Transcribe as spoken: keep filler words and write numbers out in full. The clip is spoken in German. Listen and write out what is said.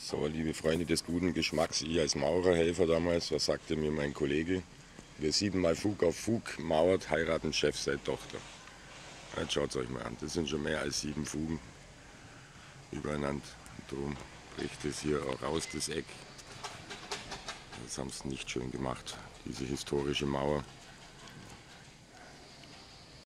So, liebe Freunde des guten Geschmacks, ich als Maurerhelfer damals, was sagte mir mein Kollege? Wer siebenmal Fug auf Fug mauert, heiraten Chef seine Tochter. Jetzt schaut es euch mal an, das sind schon mehr als sieben Fugen übereinander. Darum bricht es hier auch raus, das Eck. Das haben sie nicht schön gemacht, diese historische Mauer.